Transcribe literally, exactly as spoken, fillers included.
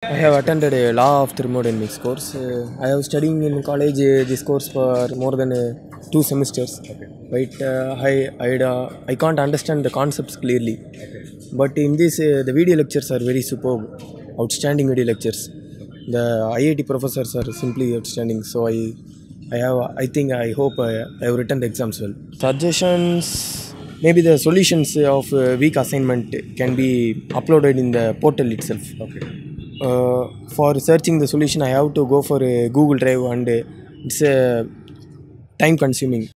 I have attended a law of thermodynamics course. Uh, I have studying in college uh, this course for more than uh, two semesters. Okay. But uh, I I, uh, I can't understand the concepts clearly. Okay. But in this, uh, the video lectures are very superb, outstanding video lectures. The I I T professors are simply outstanding. So I, I have, I think, I hope I, I have written the exams well. Suggestions. Maybe the solutions of uh, week assignment can be uploaded in the portal itself. Okay. Uh, for searching the solution, I have to go for a Google Drive, and uh, it's uh, time consuming.